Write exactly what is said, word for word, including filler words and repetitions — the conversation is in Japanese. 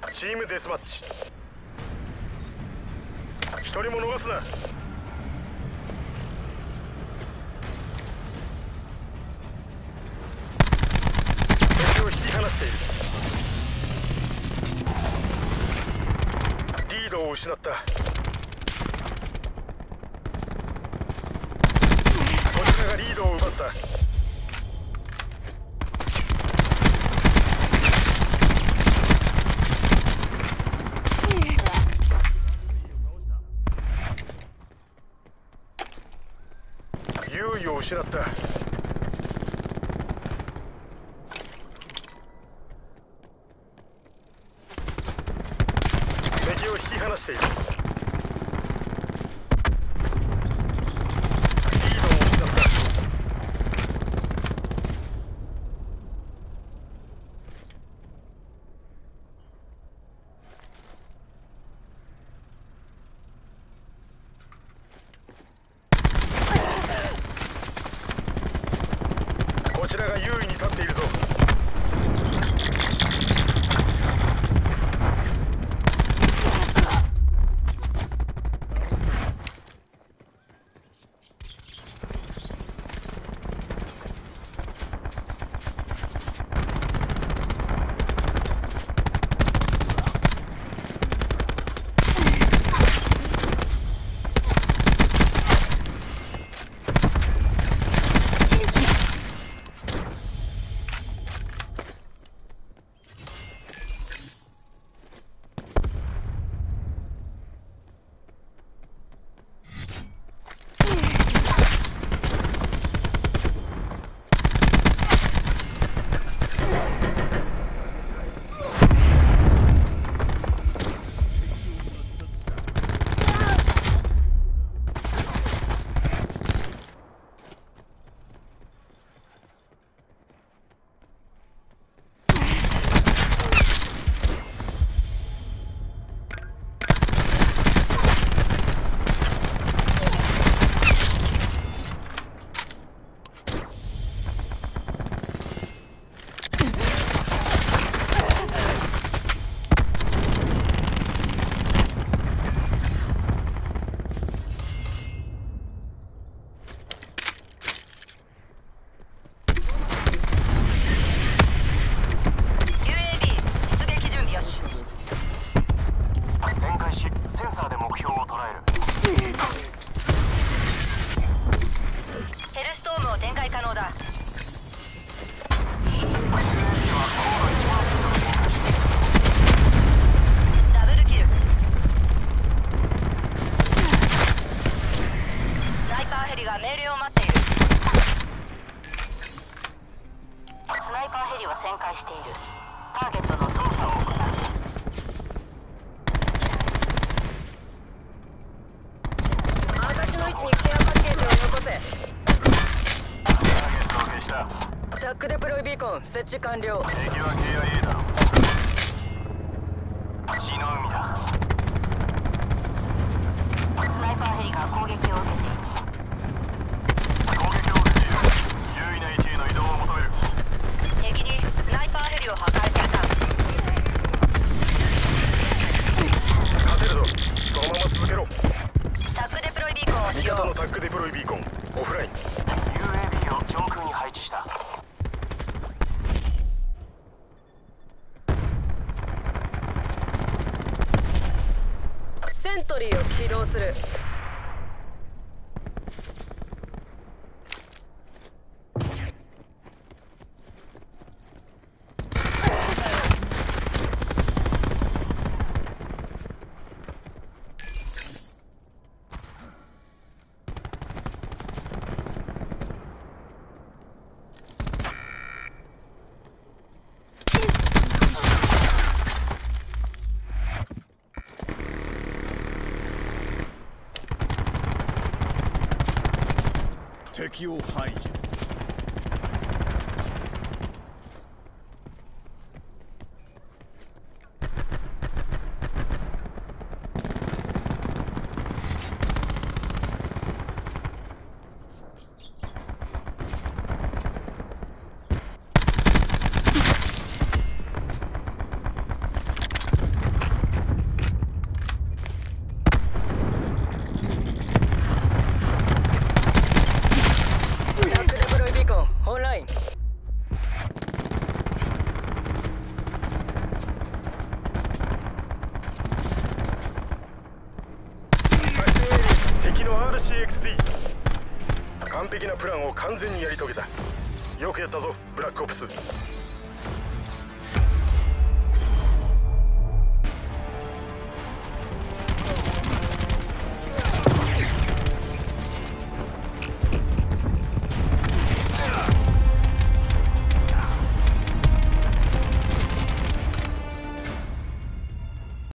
チームデスマッチ。一人も逃すな。敵を引き離している。リードを失った。こちらがリードを奪った。優位を失った。敵を引き離している。リードを失った。こちらが優位に立っているぞ。センサーで目標を捉える。 ヘルストームを展開可能だ。ダブルキル。スナイパーヘリが命令を待っている。スナイパーヘリは旋回している。ターゲットの操作を行う。私の位置にケアパッケージを残せ。 ターゲットを消した。 タックデプロイビーコン設置完了。 敵は ケーアイエー だろ。血の海だ。 スナイパーヘリが攻撃を受けている。 攻撃を受けている。優位な位置への移動を求める。 敵にスナイパーヘリを破壊された。 勝てるぞ。そのまま続けろ。 タックデプロイビーコンを使用。 味方のタックデプロイビーコンオフライン。 ユーエービー を上空に配置した。 セントリーを起動する。 敵を排除。 完璧なプランを完全にやり遂げた。よくやったぞブラックオプス。